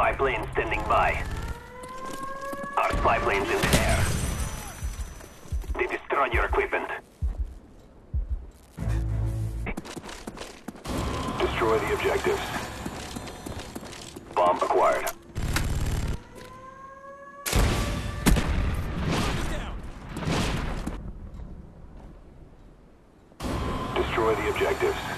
Spy plane standing by. Our spy plane's in the air. They destroyed your equipment. Destroy the objectives. Bomb acquired. Destroy the objectives.